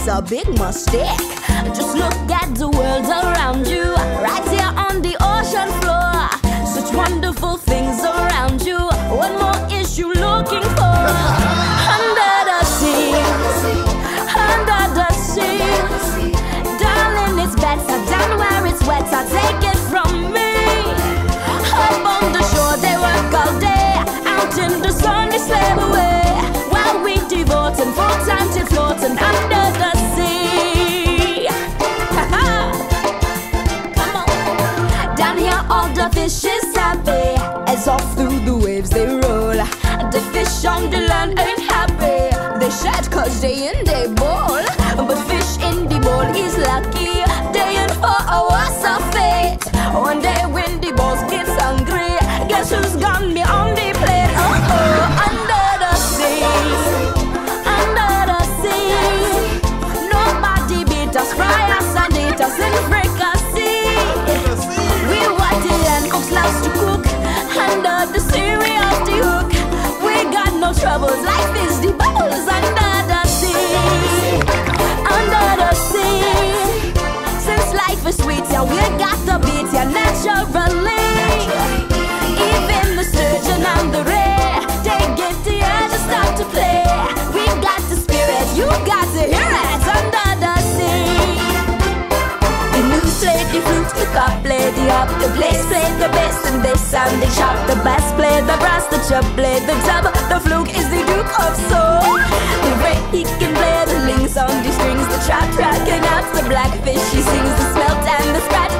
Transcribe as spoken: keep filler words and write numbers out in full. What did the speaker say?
a big mistake. Just look at the world around you, right here on the ocean floor. Such wonderful things around you. What more is you looking for? Under the sea, under the sea. Darling, it's better down where it's wetter. Take it from me. Up on the shore they work all day, out in the sun they slave away, while we devote and full time to floating under the sea. Come on. Down here all the fish is happy, as off through the waves they roll. The fish on the land ain't happy, they shed cause they in they bowl. But fish in the bowl is lucky, they in for a worse of fate. One day when the boss gets hungry, guess who's gonna be on the plate? Oh oh, under the sea, under the sea. Nobody beat us, fry us and eat us in fricassee. We what the land cooks loves to cook, under the sea we off the hook. We got no troubles, life is the bubbles under the sea, under the sea. Since life is sweet, yeah, we got the beat, yeah, naturally. Even the sturgeon and the ray, they get the urge to start to play. We got the spirit, you got to hear it under the sea. The news played the flute, the cop played the harp, the bass played the bass and they sound the chop. The bass played the brass, the chub played the tub. The fluke is the Duke of Soul. The ray he can play the links on the strings, the trap tracking out the blackfish. He sings the smelt and the scratch.